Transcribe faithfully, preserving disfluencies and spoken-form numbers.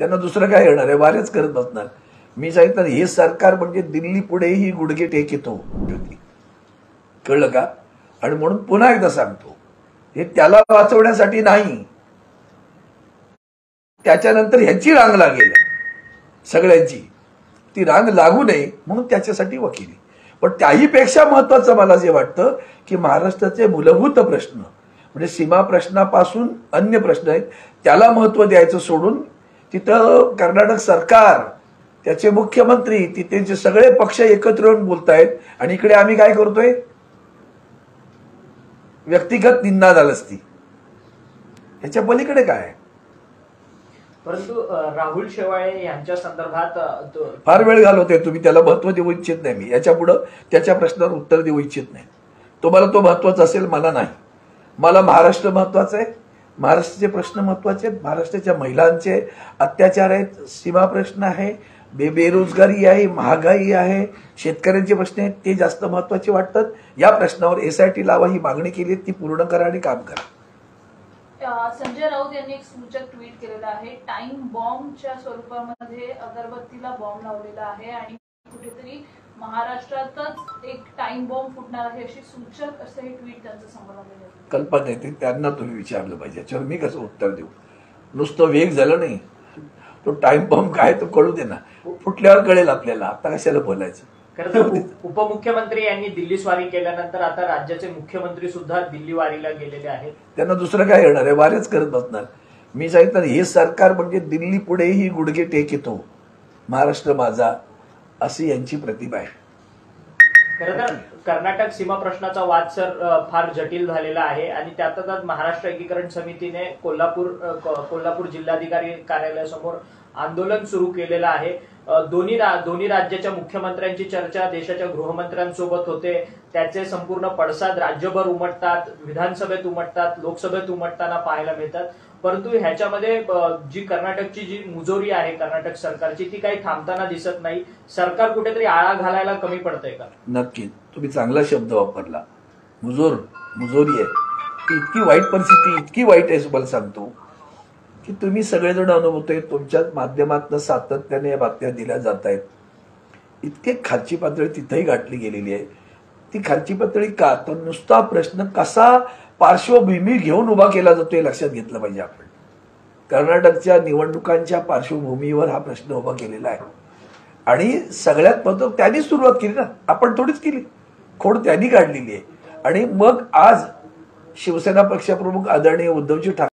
त्यांना दुसरं काय येणार आहे, वारेच करत बसणार. मी सांगितलं हे सरकार म्हणजे दिल्ली पुढेही गुडघे टेक येतो, कळलं का? आणि म्हणून पुन्हा एकदा सांगतो, हे त्याला वाचवण्यासाठी नाही, त्याच्यानंतर ह्याची रांग लागेल, सगळ्यांची ती रांग लागू नये म्हणून त्याच्यासाठी वकिली. पण त्याही पेक्षा महत्वाचं मला जे वाटतं की महाराष्ट्राचे मूलभूत प्रश्न म्हणजे सीमा प्रश्नापासून अन्य प्रश्न आहेत त्याला महत्व द्यायचं सोडून तिथं कर्नाटक सरकार, त्याचे मुख्यमंत्री, तिथे सगळे पक्ष एकत्र येऊन बोलतायत आणि इकडे आम्ही काय करतोय, व्यक्तिगत निंदा झाली असती. ह्याच्या पलीकडे काय? परंतु राहुल शेवाळे यांच्या संदर्भात फार वेळ घालवतोय तुम्ही, त्याला महत्व देऊ इच्छित नाही मी. याच्या पुढे त्याच्या प्रश्नावर उत्तर देऊ इच्छित नाही. तुम्हाला तो महत्वाचा असेल, मला नाही. मला महाराष्ट्र महत्वाचा आहे, महाराष्ट्राचे प्रश्न महत्वाचे आहेत, महाराष्ट्राच्या महिलांचे अत्याचार आहेत, सीमा प्रश्न आहे, बे बेरोजगारी आहे, महागाई आहे, शेतकऱ्यांचे प्रश्न आहेत, ते जास्त महत्वाचे वाटतात. या प्रश्नावर एसआयटी लावा ही मागणी केली, ती पूर्ण करा आणि काम करा. संजय राऊत यांनी एक सूचक ट्विट केलेलं आहे, टाइम बॉम्बच्या स्वरूपामध्ये अगरबत्तीला बॉम्ब लावलेला आहे आणि कुठेतरी महाराष्ट्रातच एक टाइम बॉम्ब फुटणार आहे अशी सूचक असं हे ट्विट त्यांचं समोर आलेलं आहे. कल्पना येते, त्यांना तुम्ही विचारलं पाहिजे, याच्यावर मी कसं उत्तर देऊ. नुसतं वेग झालं नाही, तो टाइम बॉम्ब काय तो कळू दे ना, फुटल्यावर कळेल आपल्याला. आता कशाला बोलायचं. खरं तर उपमुख्यमंत्री यांनी दिल्ली स्वारी केल्यानंतर आता राज्याचे मुख्यमंत्री सुद्धा दिल्ली वारीला गेलेले आहेत. त्यांना दुसरं काय येणार आहे, वारेच करत बसणार. मी सांगितलं हे सरकार म्हणजे दिल्ली पुढेही गुडघे टेक येतो, महाराष्ट्र माझा, अशी यांची प्रतिभा आहे. खरं तर कर्नाटक सीमा प्रश्नाचा वाद सर फार जटिल झालेला आहे आणि त्यातच महाराष्ट्र एकीकरण समितीने कोल्हापूर कोल्हापूर जिल्हाधिकारी कार्यालयासमोर आंदोलन सुरू केलेलं आहे. दोन्ही दोन्ही राज्याच्या मुख्यमंत्र्यांची चर्चा देशाच्या गृहमंत्र्यांसोबत होते, त्याचे संपूर्ण पडसाद राज्यभर उमटतात, विधानसभेत उमटतात, लोकसभेत उमटताना पाहायला मिळतात. परंतु ह्याच्यामध्ये जी कर्नाटकची जी मुजोरी आहे कर्नाटक सरकारची ती काही थांबताना दिसत नाही. सरकार कुठेतरी आळा घालायला कमी पडतंय का? नक्की, तुम्ही चांगला शब्द वापरला, मुजोर मुजोरी आहे. ती इतकी वाईट परिस्थिती, इतकी वाईट आहे तुम्हाला सांगतो की तुम्ही सगळेजण अनुभवतोय, तुमच्या माध्यमातून सातत्याने या बातम्या दिल्या जात आहेत. इतके खालची पातळी तिथेही गाठली गेलेली आहे. ती खालची पातळी का, तर नुसता प्रश्न कसा पार्श्वभूमी घेऊन उभा केला जातो हे लक्षात घेतलं पाहिजे आपण. कर्नाटकच्या निवडणुकांच्या पार्श्वभूमीवर हा प्रश्न उभा केलेला आहे आणि सगळ्यात महत्त्वाचं त्यांनी सुरुवात केली ना, आपण थोडीच केली. खोड त्यांनी काढलेली आहे आणि मग आज शिवसेना पक्षप्रमुख आदरणीय उद्धवजी ठाकरे